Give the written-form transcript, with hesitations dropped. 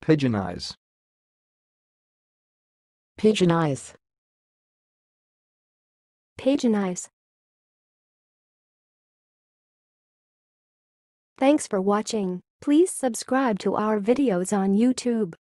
Pidginize. Pidginize. Pidginize. Thanks for watching. Please subscribe to our videos on YouTube.